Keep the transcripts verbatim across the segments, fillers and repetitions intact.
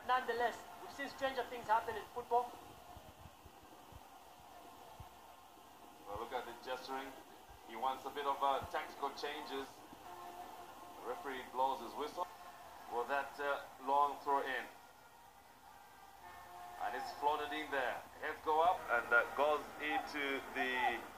nonetheless, we've seen stranger things happen in football. Well, look at the gesturing. He wants a bit of uh, tactical changes. The referee blows his whistle for that uh, long throw in. And it's floated in there. Heads go up and uh, goes into the...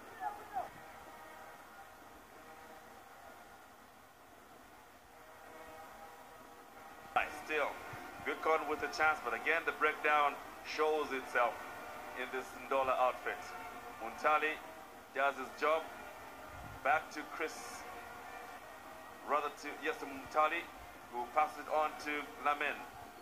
Still, good con with a chance, but again the breakdown shows itself in this Ndola outfit. Muntali does his job. Back to Chris, rather to, yes, to Muntali, who passes it on to Lamin.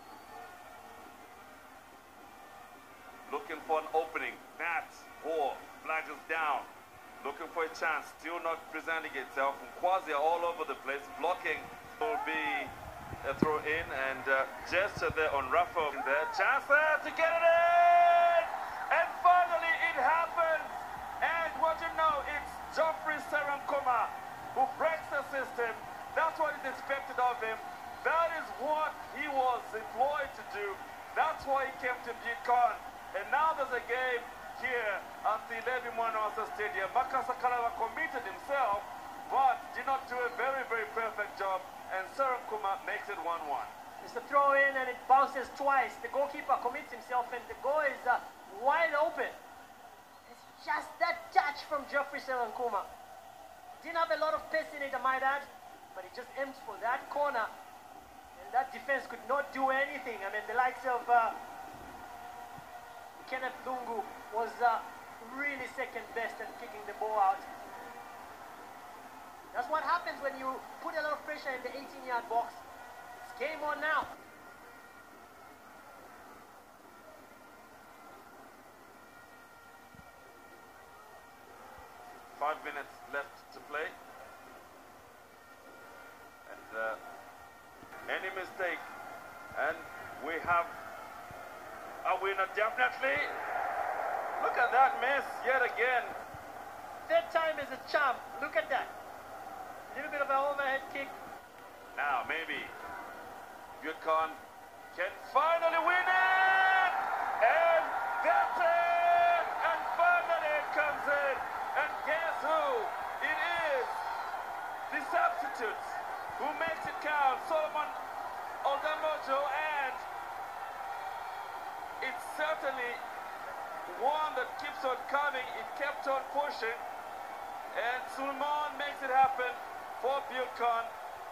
Looking for an opening. Nat Hoare flags down. Looking for a chance, still not presenting itself. Quasi all over the place. Blocking will be a throw in, and uh, gesture there on Rafa there. Chance there to get it in! And finally it happens! And what you know, it's Geoffrey Serankoma who breaks the system. That's what is expected of him. That is what he was employed to do. That's why he came to Buchan. And now there's a game here at the Levi Mwanawasa Stadium. Makasa Kalawa committed himself, but did not do a very, very perfect job. And Serankoma makes it one one. It's a throw in and it bounces twice. The goalkeeper commits himself and the goal is uh, wide open. It's just that touch from Geoffrey Serankoma. Didn't have a lot of pace in it, I might add, but he just aimed for that corner. And that defense could not do anything. I mean, the likes of uh, Kenneth Lungu was uh, really second best at kicking the ball out. That's what happens when you put a lot of pressure in the eighteen yard box. It's game on now. Five minutes left to play. And uh, any mistake, and we have a winner definitely. Look at that miss yet again. Third time is a charm. Look at that. A little bit of an overhead kick. Now maybe Buchan can finally win it! And that's it! And finally it comes in. And guess who? It is the substitutes who makes it count. Solomon Oldamojo, and it's certainly one that keeps on coming. It kept on pushing. And Sulman makes it happen for Buchan.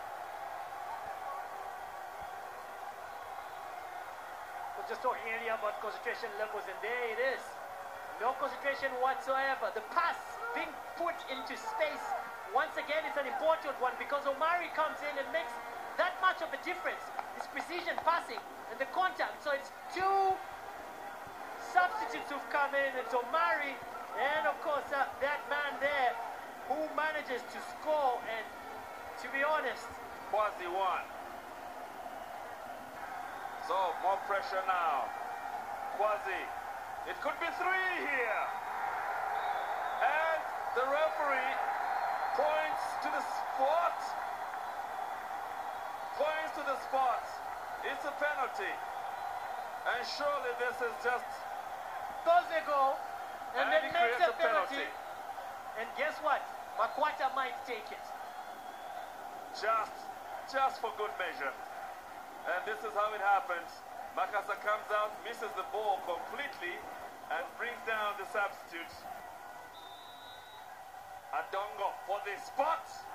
We're just talking earlier about concentration levels, and there it is. No concentration whatsoever. The pass being put into space, once again, it's an important one because Omari comes in and makes that much of a difference. It's precision passing and the contact. So it's two substitutes who've come in. It's Omari and, of course, uh, that man there who manages to score, and to be honest, Quasi one. So more pressure now. Quasi. It could be three here. And the referee points to the spot. Points to the spot. It's a penalty. And surely this is just... Does a goal, and, and then makes a penalty. penalty. And guess what? Makwata might take it. Just, just for good measure. And this is how it happens. Makasa comes out, misses the ball completely, and brings down the substitutes. Adongo for the spot.